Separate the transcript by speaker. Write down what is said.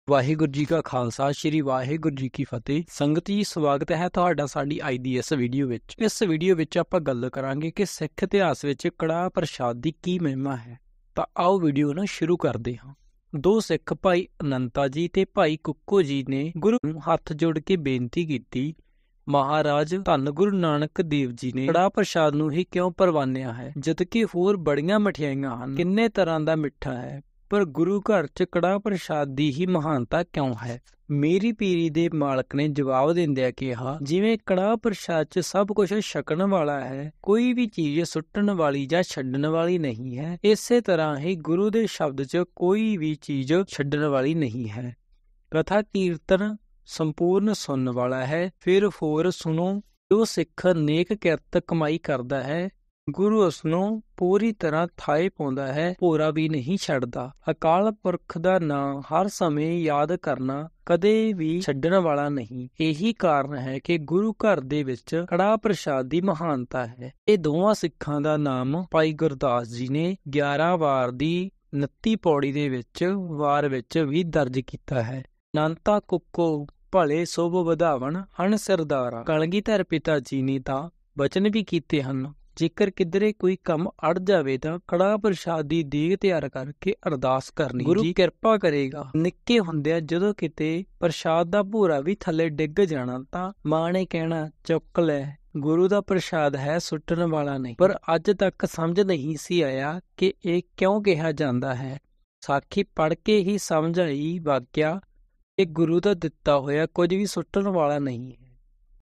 Speaker 1: ਵਾਹਿਗੁਰੂ ਜੀ ਕਾ ਖਾਲਸਾ ਸ਼੍ਰੀ ਵਾਹਿਗੁਰੂ ਜੀ ਕੀ ਫਤਿਹ। ਸੰਗਤ ਜੀ, ਸਵਾਗਤ ਹੈ ਤੁਹਾਡਾ ਸਾਡੀ ਅੱਜ ਦੀ ਇਸ ਵੀਡੀਓ ਵਿੱਚ। ਇਸ ਵੀਡੀਓ ਵਿੱਚ ਆਪਾਂ ਗੱਲ ਕਰਾਂਗੇ ਕਿ ਸਿੱਖ ਇਤਿਹਾਸ ਵਿੱਚ ਕੜਾਹ ਪ੍ਰਸ਼ਾਦ ਦੀ ਕੀ ਮਹਿਮਾ ਹੈ। ਤਾਂ ਆਓ ਵੀਡੀਓ ਨੂੰ ਸ਼ੁਰੂ ਕਰਦੇ ਹਾਂ। ਦੋ ਸਿੱਖ ਭਾਈ ਅਨੰਤਾ ਜੀ ਤੇ ਭਾਈ ਕੁੱਕੋ ਜੀ ਨੇ ਗੁਰੂ ਨੂੰ ਹੱਥ ਜੋੜ ਕੇ ਬੇਨਤੀ ਕੀਤੀ, ਮਹਾਰਾਜ ਧੰਨ ਗੁਰੂ ਨਾਨਕ ਦੇਵ ਜੀ ਨੇ ਕੜਾਹ ਪ੍ਰਸ਼ਾਦ ਨੂੰ ਹੀ ਕਿਉਂ ਪ੍ਰਵਾਨਿਆ ਹੈ, ਜਦਕਿ ਹੋਰ ਬੜੀਆਂ ਮਠਿਆਈਆਂ ਹਨ, ਕਿੰਨੇ ਤਰ੍ਹਾਂ ਦਾ ਮਿੱਠਾ ਹੈ, ਪਰ ਗੁਰੂ ਘਰ 'ਚ ਕੜਾਹ ਪ੍ਰਸ਼ਾਦ ਦੀ ਹੀ ਮਹਾਨਤਾ ਕਿਉਂ ਹੈ। ਮੇਰੀ ਪੀਰੀ ਦੇ ਮਾਲਕ ਨੇ ਜਵਾਬ ਦਿੰਦਿਆਂ ਕਿਹਾ, ਜਿਵੇਂ ਕੜਾਹ ਪ੍ਰਸ਼ਾਦ 'ਚ ਸਭ ਕੁਝ ਛਕਣ ਵਾਲਾ ਹੈ, ਕੋਈ ਵੀ ਚੀਜ਼ ਸੁੱਟਣ ਵਾਲੀ ਜਾਂ ਛੱਡਣ ਵਾਲੀ ਨਹੀਂ ਹੈ, ਇਸੇ ਤਰ੍ਹਾਂ ਹੀ ਗੁਰੂ ਦੇ ਸ਼ਬਦ 'ਚ ਕੋਈ ਵੀ ਚੀਜ਼ ਛੱਡਣ ਵਾਲੀ ਨਹੀਂ ਹੈ। ਕਥਾ ਕੀਰਤਨ ਸੰਪੂਰਨ ਸੁਣਨ ਵਾਲਾ ਹੈ। ਫਿਰ ਹੋਰ ਸੁਣੋ, ਜੋ ਸਿੱਖ ਨੇਕ ਕਿਰਤ ਕਮਾਈ ਕਰਦਾ ਹੈ, ਗੁਰੂ ਉਸਨੂੰ ਪੂਰੀ ਤਰ੍ਹਾਂ ਥਾਏ ਪਾਉਂਦਾ ਹੈ, ਭੋਰਾ ਵੀ ਨਹੀਂ ਛੱਡਦਾ। ਅਕਾਲ ਪੁਰਖ ਦਾ ਨਾਂ ਹਰ ਸਮੇਂ ਯਾਦ ਕਰਨਾ ਕਦੇ ਵੀ ਛੱਡਣ ਵਾਲਾ ਨਹੀਂ। ਇਹੀ ਕਾਰਨ ਹੈ ਕਿ ਗੁਰੂ ਘਰ ਦੇ ਵਿੱਚ ਕੜਾਹ ਪ੍ਰਸ਼ਾਦ ਦੀ ਮਹਾਨਤਾ ਹੈ। ਇਹ ਦੋਵਾਂ ਸਿੱਖਾਂ ਦਾ ਨਾਮ ਭਾਈ ਗੁਰਦਾਸ ਜੀ ਨੇ 11 ਵਾਰ ਦੀ 29 ਪੌੜੀ ਦੇ ਵਿੱਚ ਵਾਰ ਵਿੱਚ ਵੀ ਦਰਜ ਕੀਤਾ ਹੈ। ਅਨੰਤਾ ਕੁੱਕੋ ਭਲੇ ਸੁਭ ਵਧਾਵਣ ਹਨ ਸਰਦਾਰਾ। ਕਲਗੀਧਰ ਪਿਤਾ ਜੀ ਨੇ ਤਾਂ ਬਚਨ ਵੀ ਕੀਤੇ ਹਨ, ਜੇਕਰ ਕਿਧਰੇ ਕੋਈ ਕੰਮ ਅੜ ਜਾਵੇ ਤਾਂ ਕੜਾਹ ਪ੍ਰਸ਼ਾਦ ਦੀ ਦੇਗ ਤਿਆਰ ਕਰਕੇ ਅਰਦਾਸ ਕਰਨੀ, ਗੁਰੂ ਕਿਰਪਾ ਕਰੇਗਾ। ਨਿੱਕੇ ਹੁੰਦਿਆਂ ਜਦੋਂ ਕਿਤੇ ਪ੍ਰਸ਼ਾਦ ਦਾ ਭੂਰਾ ਵੀ ਥੱਲੇ ਡਿੱਗ ਜਾਣਾ ਤਾਂ ਮਾਂ ਨੇ ਕਹਿਣਾ, ਚੁੱਕ ਲੈ, ਗੁਰੂ ਦਾ ਪ੍ਰਸ਼ਾਦ ਹੈ, ਸੁੱਟਣ ਵਾਲਾ ਨਹੀਂ। ਪਰ ਅੱਜ ਤੱਕ ਸਮਝ ਨਹੀਂ ਸੀ ਆਇਆ ਕਿ ਇਹ ਕਿਉਂ ਕਿਹਾ ਜਾਂਦਾ ਹੈ। ਸਾਖੀ ਪੜ੍ਹ ਕੇ ਹੀ ਸਮਝ ਆਈ ਵਾਕਿਆ ਕਿ ਗੁਰੂ ਦਾ ਦਿੱਤਾ ਹੋਇਆ ਕੁਝ ਵੀ ਸੁੱਟਣ ਵਾਲਾ ਨਹੀਂ ਹੈ।